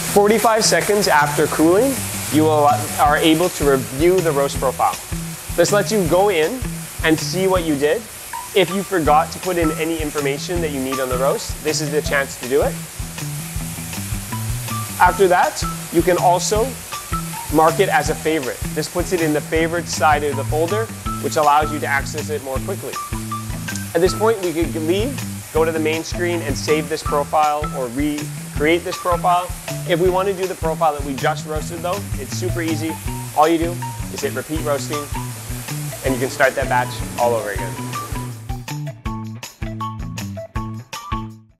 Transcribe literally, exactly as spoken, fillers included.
forty-five seconds after cooling, you will, are able to review the roast profile. This lets you go in and see what you did. If you forgot to put in any information that you need on the roast, this is the chance to do it. After that, you can also mark it as a favorite. This puts it in the favorite side of the folder, which allows you to access it more quickly. At this point, we could leave, go to the main screen and save this profile or recreate this profile. If we want to do the profile that we just roasted though, it's super easy. All you do is hit repeat roasting and you can start that batch all over again.